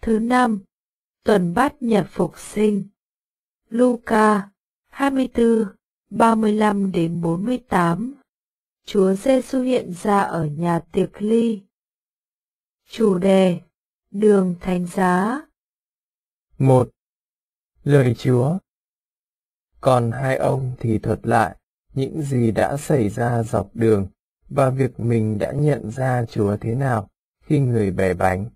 Thứ năm, tuần bát nhật phục sinh. Luca 24, 35-48. Chúa Giêsu hiện ra ở nhà tiệc ly. Chủ đề: đường thánh giá. 1. Lời Chúa. Còn hai ông thì thuật lại những gì đã xảy ra dọc đường và việc mình đã nhận ra Chúa thế nào khi người bẻ bánh.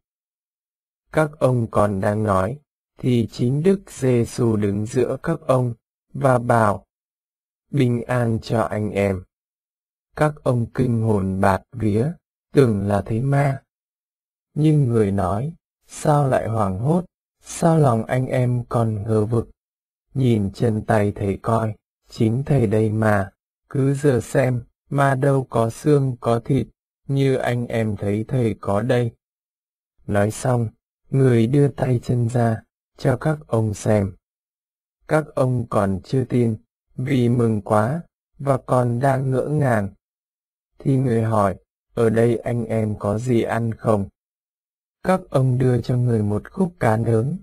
Các ông còn đang nói thì chính Đức Giêsu đứng giữa các ông và bảo: bình an cho anh em. Các ông kinh hồn bạt vía, tưởng là thấy ma. Nhưng người nói: sao lại hoảng hốt, sao lòng anh em còn ngờ vực? Nhìn chân tay thầy coi, chính thầy đây mà, cứ giờ xem, mà đâu có xương có thịt, như anh em thấy thầy có đây. Nói xong, người đưa tay chân ra, cho các ông xem. Các ông còn chưa tin, vì mừng quá, và còn đang ngỡ ngàng. Thì người hỏi: ở đây anh em có gì ăn không? Các ông đưa cho người một khúc cá nướng.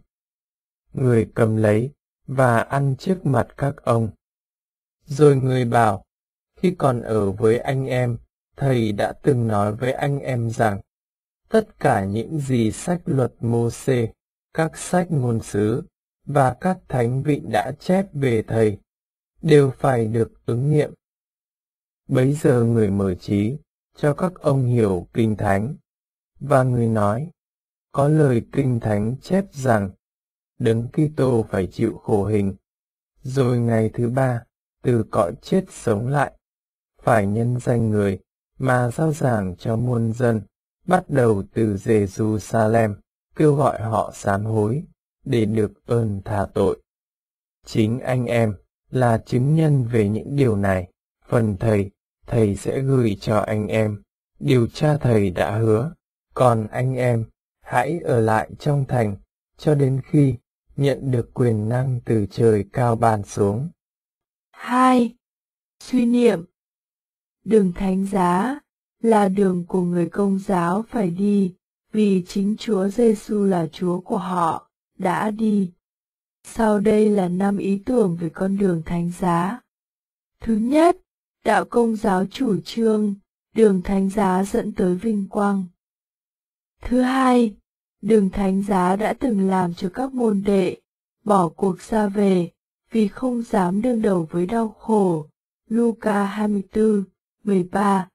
Người cầm lấy và ăn trước mặt các ông. Rồi người bảo: khi còn ở với anh em, thầy đã từng nói với anh em rằng tất cả những gì sách luật Mô-sê, các sách ngôn sứ và các thánh vịnh đã chép về thầy đều phải được ứng nghiệm. Bấy giờ người mở trí cho các ông hiểu kinh thánh, và người nói: có lời kinh thánh chép rằng Đấng Kitô phải chịu khổ hình, rồi ngày thứ ba từ cõi chết sống lại, phải nhân danh người mà rao giảng cho muôn dân, bắt đầu từ Giê-ru-sa-lem, kêu gọi họ sám hối để được ơn tha tội. Chính anh em là chứng nhân về những điều này. Phần thầy sẽ gửi cho anh em điều cha thầy đã hứa. Còn anh em, hãy ở lại trong thành cho đến khi nhận được quyền năng từ trời cao ban xuống. 2. Suy niệm. Đường thánh giá là đường của người Công giáo phải đi, vì chính Chúa Giêsu là Chúa của họ đã đi. Sau đây là 5 ý tưởng về con đường thánh giá. Thứ nhất, đạo Công giáo chủ trương đường thánh giá dẫn tới vinh quang. Thứ hai, đường thánh giá đã từng làm cho các môn đệ bỏ cuộc ra về vì không dám đương đầu với đau khổ. Luca 24, 13.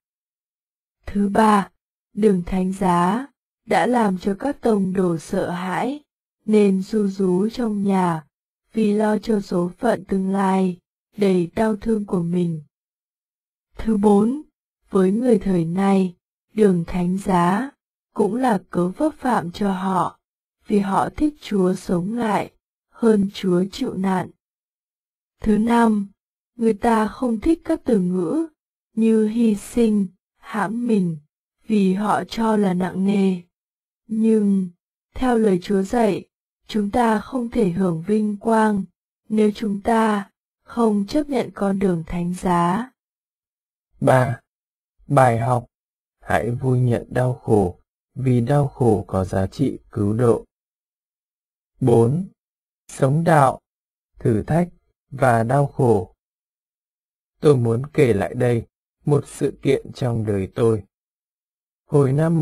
Thứ ba, đường thánh giá đã làm cho các tông đồ sợ hãi nên ru rú trong nhà vì lo cho số phận tương lai đầy đau thương của mình. Thứ bốn, với người thời nay, đường thánh giá cũng là cớ vấp phạm cho họ, vì họ thích Chúa sống lại hơn Chúa chịu nạn. Thứ năm, người ta không thích các từ ngữ như hy sinh, hãm mình, vì họ cho là nặng nề. Nhưng, theo lời Chúa dạy, chúng ta không thể hưởng vinh quang nếu chúng ta không chấp nhận con đường thánh giá. 3. Bài học. Hãy vui nhận đau khổ, vì đau khổ có giá trị cứu độ. 4. Sống đạo, thử thách và đau khổ. Tôi muốn kể lại đây một sự kiện trong đời tôi. Hồi năm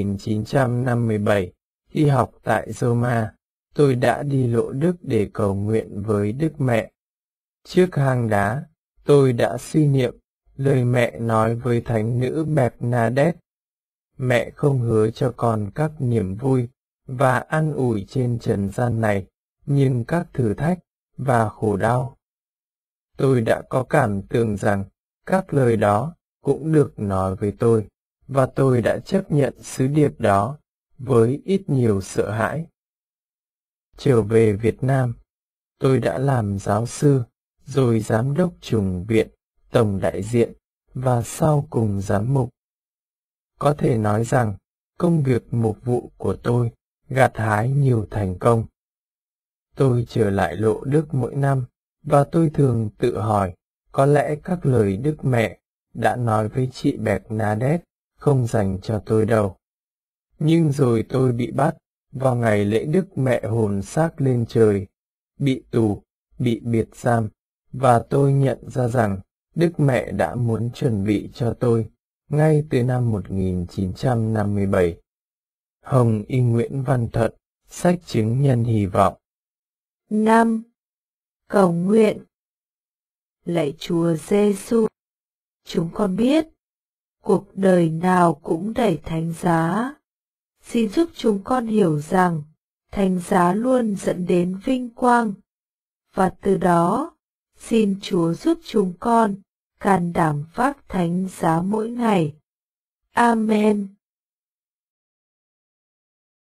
1957, khi học tại Roma, tôi đã đi Lộ Đức để cầu nguyện với Đức Mẹ. Trước hang đá, tôi đã suy niệm lời mẹ nói với thánh nữ Bernadette. Mẹ không hứa cho con các niềm vui và an ủi trên trần gian này, nhưng các thử thách và khổ đau. Tôi đã có cảm tưởng rằng các lời đó cũng được nói với tôi, và tôi đã chấp nhận sứ điệp đó với ít nhiều sợ hãi. Trở về Việt Nam, tôi đã làm giáo sư, rồi giám đốc chủng viện, tổng đại diện, và sau cùng giám mục. Có thể nói rằng công việc mục vụ của tôi gặt hái nhiều thành công. Tôi trở lại Lộ Đức mỗi năm, và tôi thường tự hỏi, có lẽ các lời Đức Mẹ đã nói với chị Bernadette không dành cho tôi đâu. Nhưng rồi tôi bị bắt vào ngày lễ Đức Mẹ hồn xác lên trời, bị tù, bị biệt giam, và tôi nhận ra rằng Đức Mẹ đã muốn chuẩn bị cho tôi ngay từ năm 1957. Hồng Y Nguyễn Văn Thuận, sách chứng nhân hy vọng. 5. Cầu nguyện. Lạy Chúa Giêsu, chúng con biết, cuộc đời nào cũng đầy thánh giá. Xin giúp chúng con hiểu rằng thánh giá luôn dẫn đến vinh quang, và từ đó, xin Chúa giúp chúng con can đảm vác thánh giá mỗi ngày. Amen.